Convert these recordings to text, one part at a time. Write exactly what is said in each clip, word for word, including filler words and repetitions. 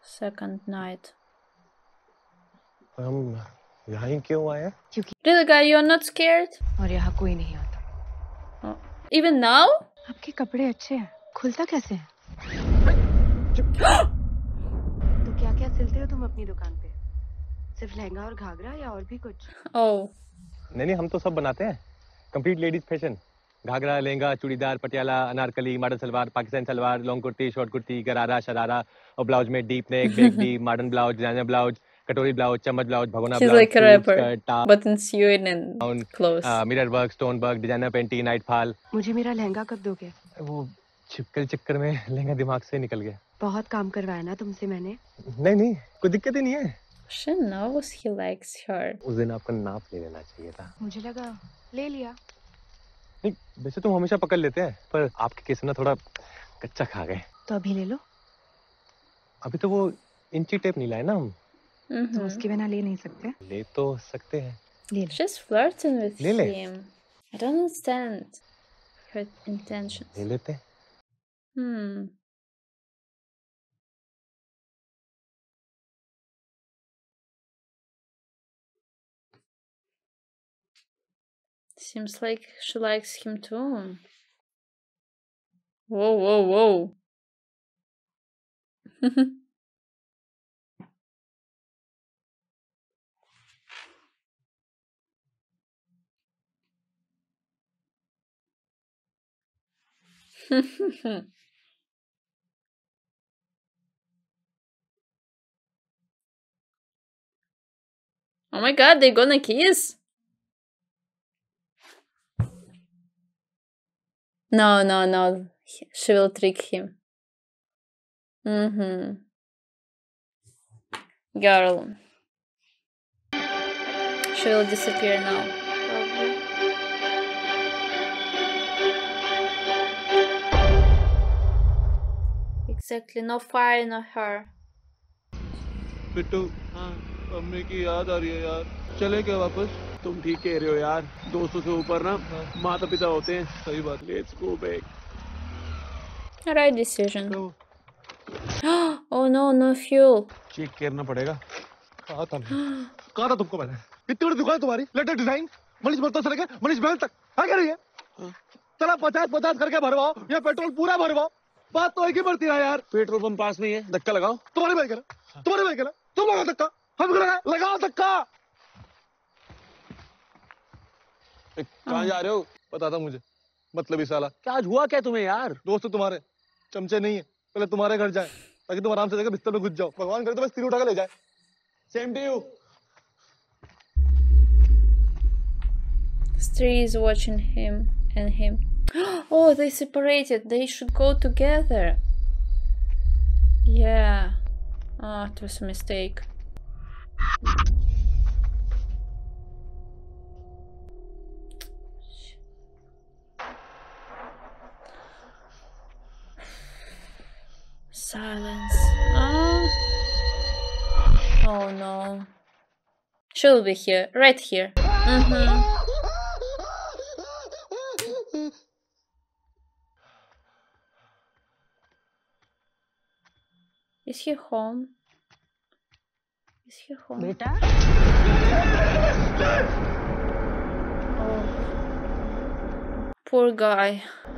second night. हम यहाँ ही क्यों आए? Really, guy, you're not scared? और यहाँ कोई नहीं आता. Oh. Even now? आपके कपड़े अच्छे हैं. खुलता कैसे है? तो क्या-क्या सिलते हो तुम अपनी दुकान पे? सिर्फ लहंगा और घाघरा या और भी कुछ? Oh. नहीं नहीं हम तो सब बनाते हैं. Complete ladies fashion. Ghagra, lehenga, churidar, Patiala, Anarkali, modern salwar, Pakistani salwar, long kurti, short kurti, gharara, sharara और ब्लाउज में deep neck, back deep, modern blouse, designer blouse, katori blouse, chammach blouse, bhagona She's blouse, like a rapper, skirt, but in Sweden clothes. Mirror work, stone work, designer panty, night fall. मुझे मेरा लहंगा कब दोगे? वो छिपकली चक्कर में लहंगा दिमाग से निकल गया. बहुत काम करवाया ना तुमसे मैंने? नहीं नहीं कोई दिक्कत ही नहीं है. She knows he likes her. उस दिन आपका नाप ले लेना चाहिए था. मुझे लगा ले लिया. नहीं वैसे तो हमेशा पकड़ लेते हैं पर आपके केस में ना थोड़ा कच्चा खा गए. तो अभी ले लो. अभी तो वो इंची टेप नहीं लाए ना हम. Mm-hmm. तो उसके बिना ले नहीं सकते. ले तो सकते हैं. ले लो. She's flirting with ले ले. him. I don't understand her intentions. ले लेते हैं. Hmm. Seems like she likes him too. Whoa, whoa, whoa. Oh my god, they're gonna kiss? No, no, no. She will trick him. Mm-hmm. Girl. She will disappear now. Probably. Exactly. No fire, no her. Bittu, हाँ, अम्मी की याद आ रही है यार. चले क्या वापस? तुम ठीक कह रहे हो यार. दोस्तों से ऊपर ना माता पिता होते हैं. सही बात. Let's go back. Right decision. Oh no, no fuel. Check करना पड़ेगा. कहाँ था मैं? कहाँ था तुमको मैंने? इतनी बड़ी दुकान तुम्हारी. Latest design. मनीष बर्ता से लेकर मनीष महल तक. क्या कर रही है? चला पचास पचास करके भरवाओ या पेट्रोल पूरा भरवाओ. बात तो एक ही बढ़ती है यार. पेट्रोल पंप पास में ही है. धक्का लगाओ. तुम्हारी बाइक है ना? तुम्हारी बाइक है ना? तुम लगाओ धक्का. हम लगा लगाओ धक्का. कहाँ जा रहे हो? पता था मुझे. मतलब ही साला. क्या आज हुआ क्या तुम्हें यार? दोस्त तुम्हारे चमचे नहीं है. पहले तुम्हारे घर जाए ताकि तुम आराम से जगह बिस्तर में घुस जाओ. भगवान करे तो बस तीर उठा के ले जाए. Same to you. Stree is watching him and him. Oh, they separated. They should go together. Yeah. Oh, it was a mistake. Silence. Oh. Oh no. She'll be here. Right here. Mm-hmm. Is he home? Is he home? बेटा. Oh. Poor guy.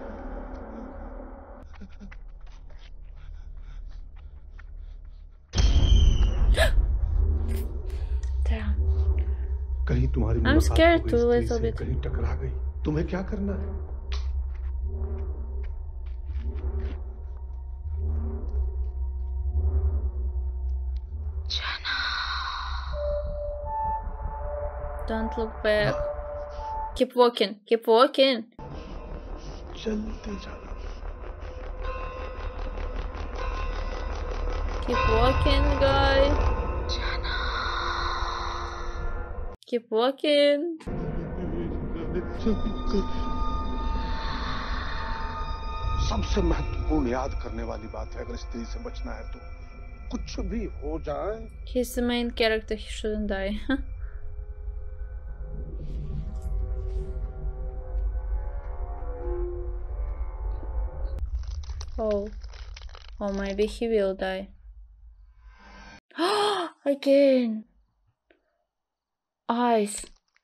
Damn. कहीं तुम्हारी I'm scared too a little bit. कहीं टकरा गई. तुम्हें क्या करना है? Don't look back. Keep walking. Keep walking. चलते जाना. Keep walking, guy. Keep walking. सबसे महत्वपूर्ण याद करने वाली बात है अगर स्त्री से बचना है तो कुछ भी हो जाए. He's the main character. He shouldn't die. Oh. Oh, maybe he will die. Again. Eyes.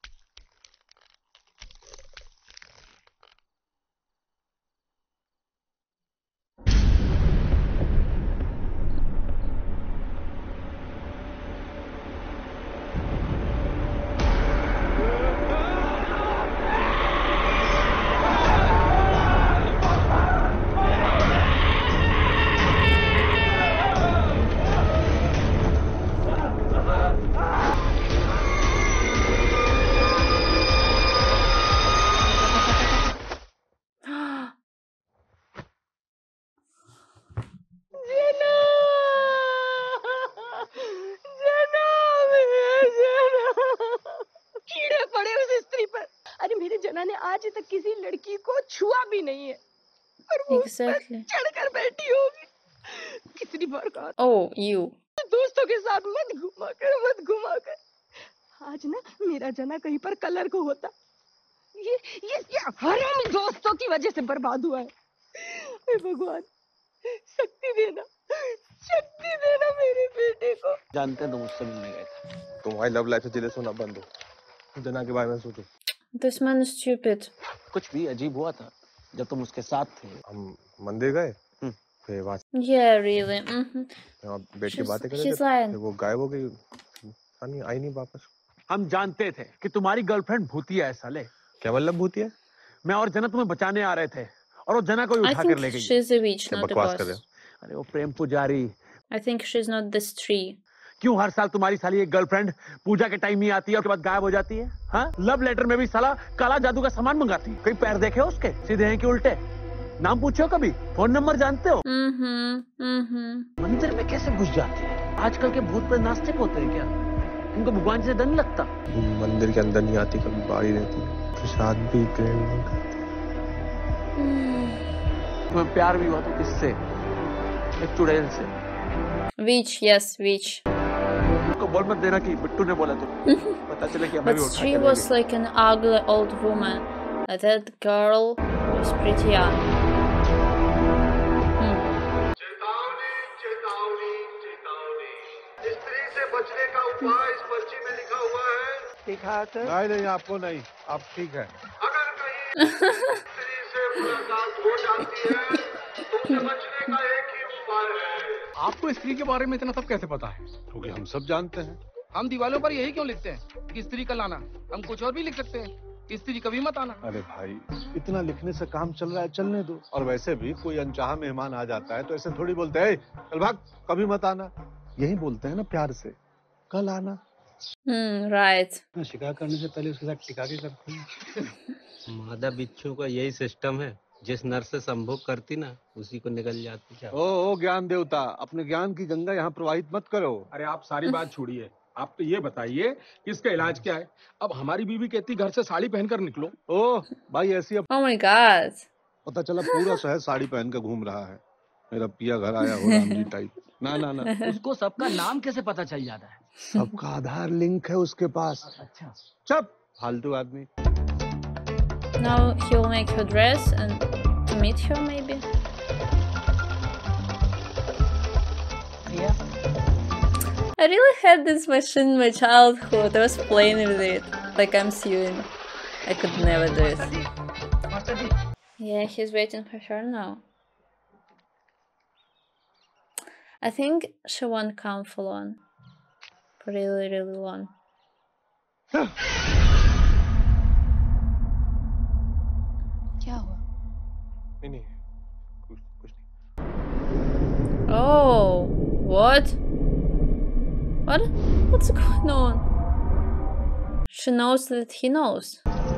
कीड़े पड़े उस स्त्री पर। अरे मेरे जना ने आज तक किसी लड़की को छुआ भी नहीं है, पर वो उस पर Exactly. चढ़कर बैठी होगी। कितनी बार कहा Oh, you. दोस्तों के साथ मत घुमा कर मत घुमा कर। आज ना मेरा जना कहीं पर कलर को होता। ये ये ये हरामी दोस्तों की वजह से बर्बाद हुआ है। हे भगवान, शक्ति देना, शक्ति देना मेरे बेटे को। जानते हैं तुम मुझसे मिलने गए थे। तुम्हारी लव लाइफ से जिले सोना बंद हो, जना के बारे में सोचो। This man is stupid. कुछ भी अजीब हुआ था जब तुम उसके साथ थे। हम मंदिर गए, फिर वहाँ Yeah, really. Mm-hmm. वहाँ बैठ के She's, बातें कर रहे she's थे, lying. फिर वो गायब हो गई, नहीं आई नहीं वापस। हम जानते थे कि तुम्हारी गर्लफ्रेंड भूतिया है साले। क्या मतलब भूतिया है? मैं और जना तुम्हें बचाने आ रहे थे और वो जना को ही I उठा कर ले think गई। she's a witch, क्या not a बकवास कर रहे ghost. हो? अरे वो प्रेम पुजारी। I think she's not this tree. क्यों हर साल तुम्हारी साली एक गर्लफ्रेंड पूजा के टाइम ही आती है और उसके बाद गायब हो जाती है? हाँ, लव लेटर में भी साला काला जादू का सामान मंगाती है। कहीं पैर देखे हो उसके? सीधे हैं कि उल्टे? नाम पूछे हो कभी? फोन नंबर जानते हो? Mm-hmm. Mm-hmm. मंदिर में कैसे घुस जाती है? आजकल के भूत प्रेत नास्तिक होते हैं क्या? उनको भगवान से डर नहीं लगता? मंदिर के अंदर नहीं आती, कभी बाहर ही रहती है, प्रसाद भी ग्रहण नहीं करती। तुम्हें प्यार भी हुआ तो किससे? एक चुड़ैल से। Witch, yes, witch. उसको बोल मत देना कि बिट्टू ने बोला तो पता चले कि हमें But भी उठा she के ले was गए। like an ugly old woman. And that girl was pretty young. Hmm. चेतावनी चेतावनी चेतावनी, स्त्री से बचने का उपाय इस पर्ची में लिखा हुआ है। नहीं नहीं, आपको नहीं, आप ठीक है। अगर कहीं स्त्री से मुलाकात हो जाती है तो उसे बचने का एक ही उपाय है। आपको स्त्री के बारे में इतना सब कैसे पता है? क्योंकि हम सब जानते हैं। हम दीवालों पर यही क्यों लिखते हैं कि स्त्री का लाना? हम कुछ और भी लिख सकते हैं, स्त्री कभी मत आना। अरे भाई, इतना लिखने से काम चल रहा है, चलने दो। और वैसे भी कोई अनचाहा मेहमान आ जाता है तो ऐसे थोड़ी बोलते हैं, चल भाग, कभी मत आना। यही बोलते हैं ना प्यार से, कल आना। Hmm, right. शिकार करने से पहले उसके साथ टिका के करते हैं। मादा बिच्छू का यही सिस्टम है, जिस नर से संभोग करती ना उसी को निकल जाती। ओ ओ ज्ञान देवता, अपने ज्ञान की गंगा यहाँ प्रवाहित मत करो। अरे आप सारी बात छोड़िए, आप तो ये बताइए कि इसका इलाज क्या है? अब हमारी बीवी कहती घर से साड़ी पहनकर निकलो। ओ भाई, ऐसी अब Oh my god. पता चला पूरा शहर साड़ी पहन कर घूम रहा है, मेरा पिया घर आया हो राम जी टाइप। ना ना ना, उसको सबका नाम कैसे पता चल जाता है? सबका आधार लिंक है उसके पास। अच्छा, चुप फालतू आदमी। Now he'll make her dress and to meet her maybe. Yeah. I really had this machine in my childhood. I was playing with it like I'm sewing. I could never do it. Yeah, he's waiting for her now. I think she won't come for long. Really, really long. क्या हुआ? नहीं नहीं, कुछ कुछ नहीं। Oh, what? What? What's going on? She knows that he knows.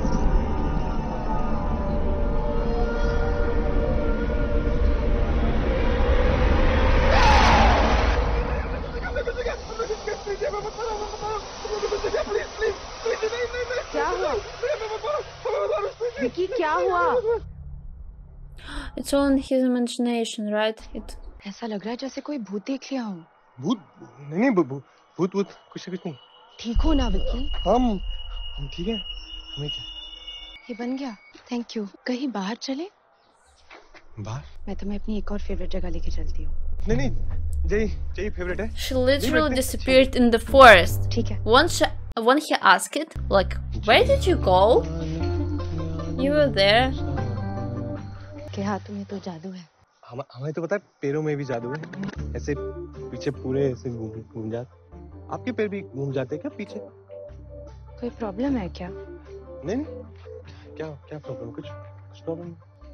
क्या हुआ? विकी, क्या हुआ? It's all in his imagination, right? It. ऐसा लग रहा है जैसे कोई भूत देख लिया हो। भूत नहीं नहीं, भू- भू- भूत भूत कुछ कुछ नहीं। ठीक हो ना विकी? हम हम ठीक है, हमें क्या? ये बन गया। Thank you. कहीं बाहर चले? बाहर? मैं तुम्हें अपनी एक और फेवरेट जगह लेके चलती हूँ। नहीं नहीं जय जय फेवरेट है। She literally disappeared in the forest. ठीक है। Once she, when he asked, like, where did you go? You were there. के हाथों में तो जादू है। हम हमें तो पता है पैरों में भी जादू है, ऐसे पीछे पूरे ऐसे घूम घूम जाते। आपके पैर भी घूम जाते हैं क्या पीछे? कोई प्रॉब्लम है क्या? नहीं नहीं क्या क्या प्रॉब्लम? कुछ कुछ प्रॉब्लम?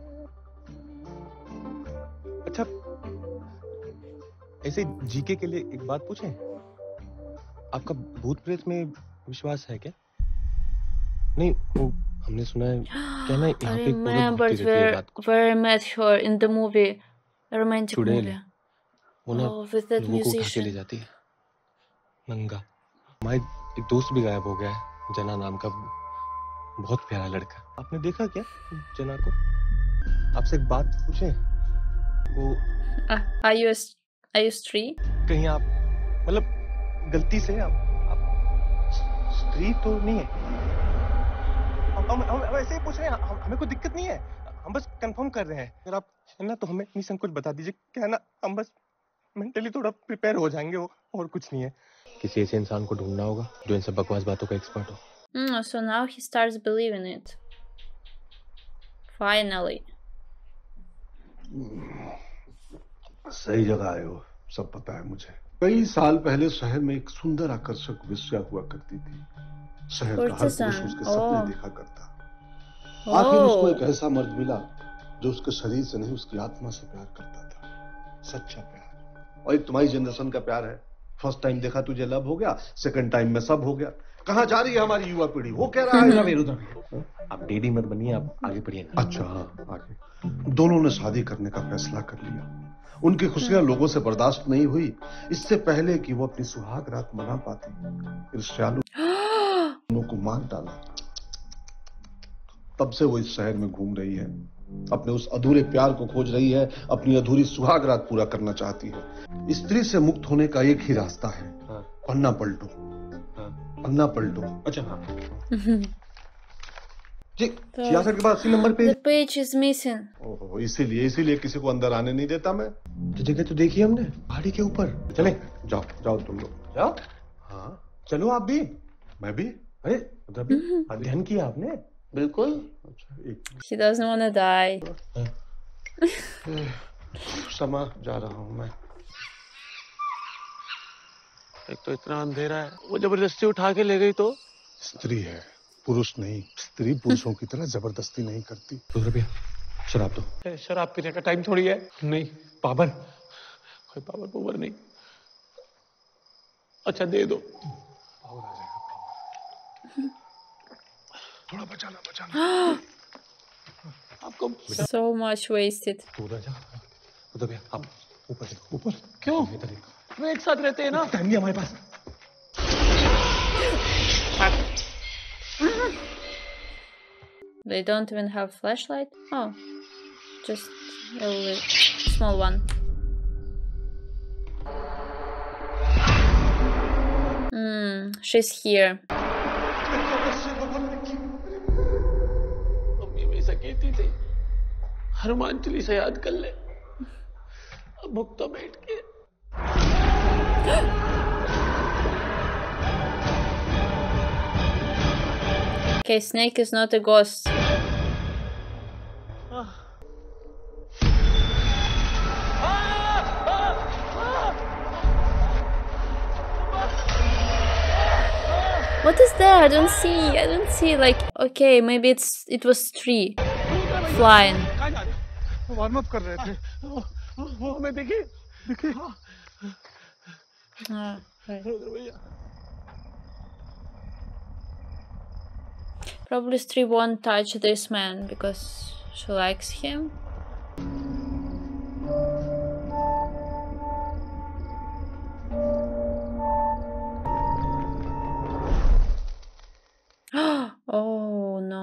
अच्छा ऐसे जीके के लिए एक बात पूछें, आपका भूत प्रेत में विश्वास है क्या? नहीं वो हमने सुना है क्या ना यहाँ पे remember where where I met her in the movie, a romantic चुड़ैल movie. वो ना Oh, with that लोगों को उठा के ले musician. जाती है नंगा। हमारे एक दोस्त भी गायब हो गया है, जना नाम का, बहुत प्यारा लड़का। आपने देखा क्या जना को? आपसे एक बात पूछें, वो Uh, are you a, s- are you straight? कहीं आप मतलब गलती से आप, आप स्त्री तो नहीं है? हम हम हम हम ऐसे ही पूछ रहे हैं, हम, हमें कोई दिक्कत नहीं है, हम बस कंफर्म कर रहे हैं। अगर आप है ना तो हमें निसंकोच बता दीजिए, क्या है ना हम बस मेंटली थोड़ा प्रिपेयर हो जाएंगे, वो और कुछ नहीं है। किसी ऐसे इंसान को ढूंढना होगा जो इन सब बकवास बातों का एक्सपर्ट हो। Mm, so now he starts believing it. Finally. सही जगह आए हो, सब पता है मुझे। कई साल पहले शहर में एक सुंदर आकर्षक वेश्या हुआ करती थी। शहर का हर पुरुष Courtesan. उसके सपने Oh. देखा करता। आखिर उसको एक Oh. ऐसा मर्द मिला जो उसके शरीर से नहीं उसकी आत्मा से प्यार करता था, सच्चा प्यार। और एक तुम्हारी जनरेशन का प्यार है, फर्स्ट टाइम देखा तुझे लव हो गया, सेकंड टाइम में सब हो गया। कहाँ जा रही है हमारी युवा पीढ़ी? वो कह रहा है उधर उधर। आप डेडी मत बनिए, आप आगे बढ़िए ना। अच्छा हाँ, आगे। दोनों ने शादी करने का फैसला कर लिया। उनकी खुशियां लोगों से बर्दाश्त नहीं हुई। इससे पहले कि वो अपनी सुहाग रात मना पाती, ईर्ष्यालु दोनों को मार डाला। तब से वो इस शहर में घूम रही है, अपने उस अधूरे प्यार को खोज रही है, अपनी अधूरी सुहाग रात पूरा करना चाहती है। स्त्री से मुक्त होने का एक ही रास्ता है, पन्ना पलटो। पन्ना पलटो। अच्छा हाँ जी, छियासठ के बाद अस्सी नंबर पे। The page is missing. ओहो, इसीलिए इसीलिए किसी को अंदर आने नहीं देता मैं। तो जगह तो देखी हमने पहाड़ी के ऊपर। चले जाओ जाओ तुम लोग जाओ। हाँ चलो आप भी। मैं भी। अरे उधर भी अध्ययन किया आपने? बिल्कुल। अच्छा एक He doesn't want to die. समा जा रहा हूँ मैं। एक तो इतना अंधेरा है, वो जबरदस्ती उठा के ले गई तो? स्त्री है, पुरुष नहीं। स्त्री पुरुषों की तरह जबरदस्ती नहीं करती। दो रुपया शराब दो। ए, शराब पीने का टाइम थोड़ी है। नहीं पावर, कोई पावर पावर नहीं। अच्छा दे दो। पावर आ जाएगा, पावर। थोड़ा बचाना बचाना। आपको So much wasted. उधर जा। उधर भी आप ऊपर देखो। ऊपर क्यों? इधर देखो। वो एक साथ रहते हैं ना। टाइम नहीं हमारे पास। They don't even have flashlight. Oh, just a little small one. Hmm, she's here. Mummy हमेशा कहती थी हनुमान चालीसा याद कर ले। अब भुगतो बैठ के। Okay, Snake is not a ghost. What is there? I don't see. I don't see. Like, okay, maybe it's it was tree flying. Warm up कर रहे थे। वो हमें देखी देखिए Ah, right. भैया। Probably Stree won't touch this man because she likes him. Oh no.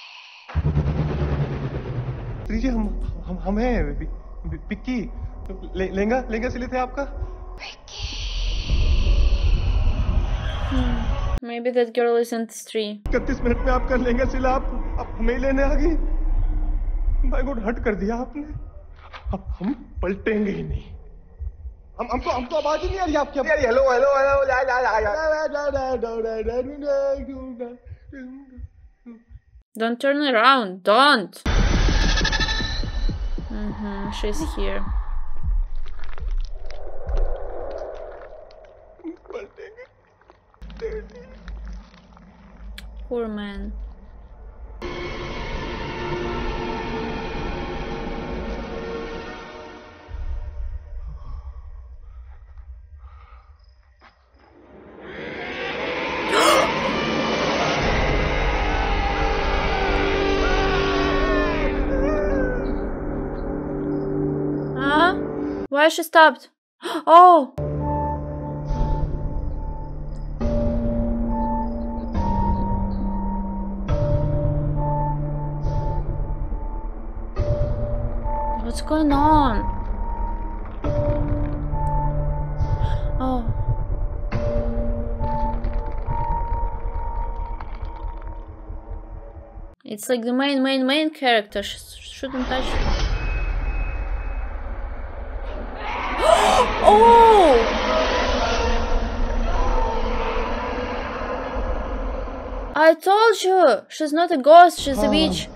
जी हम हम हम हैं पि- पि- पिक्की। ले, लेंगा लेंगा सिले थे आपका। Maybe that girl isn't Stree. इकतीस मिनट में आपका लेंगा सिला, आप आप हमें लेने आ गई। बाय गॉड हट कर दिया आपने। अब हम पलटेंगे ही नहीं। हम हमको हमको आवाज ही नहीं आ रही आपकी। हेलो हेलो हेलो ला ला ला। Don't turn around. Don't. Mm-hmm. She's here. Poor man. Huh? Why she stopped? Oh! What's going on? Oh. It's like the main, main, main character. She shouldn't touch it. Oh! I told you! She's not a ghost, she's a witch.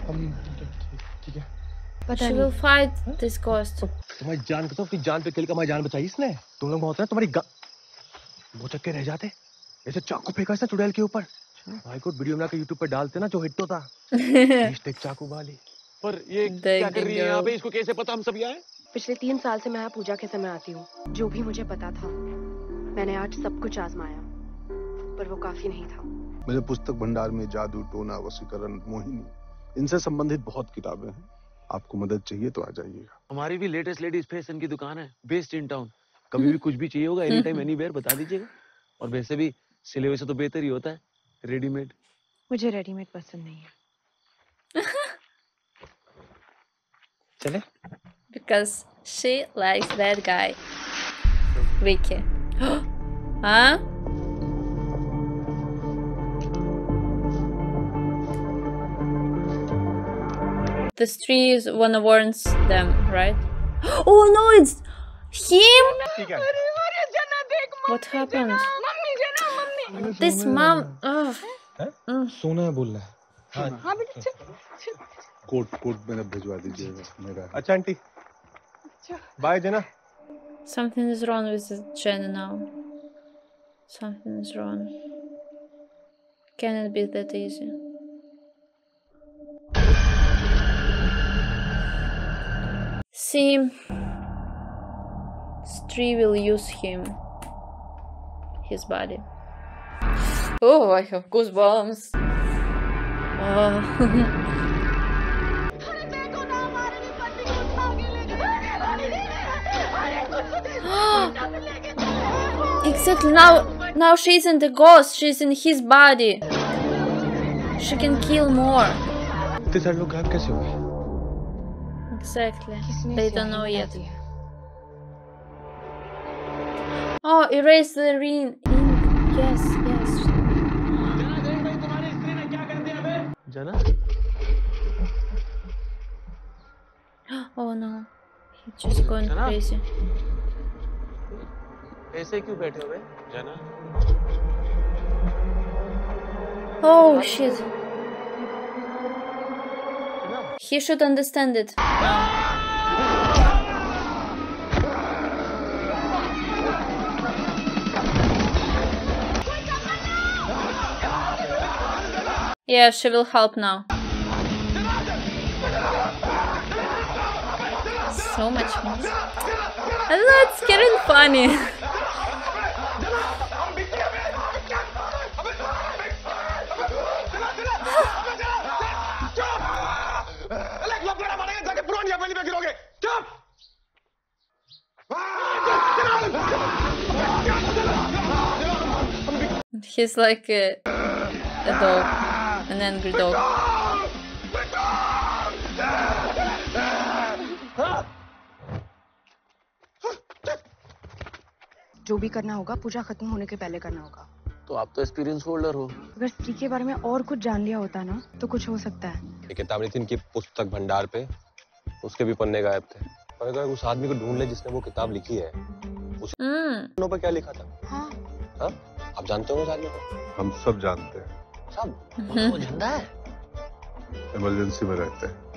She will fight this ghost. तुम्हारी जान को तो अपनी जान पे किल का जान बचाई इसने। तुम लोग होता है तुम्हारी गा... वो चक्के रह जाते। ऐसे चाकू फेंका इसने चुड़ैल के ऊपर। भाई को वीडियो बना के यूट्यूब पे डालते ना जो हिट होता। हैशटैग चाकू वाली। पर ये क्या कर रही है यहाँ पे? इसको कैसे पता हम सब यहाँ हैं? पिछले तीन साल से मैं यहाँ पूजा के समय आती हूँ। जो भी मुझे पता था मैंने आज सब कुछ आजमाया, पर वो काफी नहीं था। मेरे पुस्तक भंडार में जादू, टोना, वशीकरण, मोहिनी, इनसे संबंधित बहुत किताबें हैं। आपको मदद चाहिए तो आ जाइएगा। हमारी भी लेटेस्ट लेडीज फैशन की दुकान है, बेस्ड इन टाउन। कभी भी कुछ भी चाहिए होगा एनी टाइम एनीवेयर बता दीजिएगा। और वैसे भी सिले हुए से तो बेहतर ही होता है रेडीमेड। मुझे रेडीमेड पसंद नहीं है। चले? Because she likes that guy. Vicky. Huh? This tree is wanna warns them, right? Oh no, it's him! What happened? This mom. Oh. सोना है बोल रहा है। हाँ बेटा। कोट कोट मेरा भिजवा दीजिएगा मेरा। अच्छा आंटी। बाय जना। Something is wrong with Jenna now. Something is wrong. Can it be that easy? See, Stree will use him, his body. Oh, I have goosebumps. Oh. Exactly, now now she's in the ghost, she's in his body. She can kill more. इतने सारे लोग गायब कैसे हुए? Exactly. They don't know yet. Oh, erase the ring. Ink. Yes, yes. जना? Oh no. He's just going जना? crazy. ऐसे क्यों बैठे हुए? जना? Oh shit. He should understand it. Yeah, she will help now. So much more. I don't know, it's getting funny. He's like a, a dog, an angry dog. जो भी करना होगा पूजा खत्म होने के पहले करना होगा। तो आप तो एक्सपीरियंस होल्डर हो। अगर स्त्री के बारे में और कुछ जान लिया होता ना तो कुछ हो सकता है। ये किताब नहीं थी इनकी पुस्तक भंडार पे, उसके भी पन्ने गायब थे। और अगर उस आदमी को ढूंढ ले जिसने वो किताब लिखी है उस हम्म पर क्या लिखा था? हाँ हाँ? आप जानते हो उस आदमी को? हम सब जानते हैं, सब? वो जिंदा है? इमरजेंसी में रहते हैं।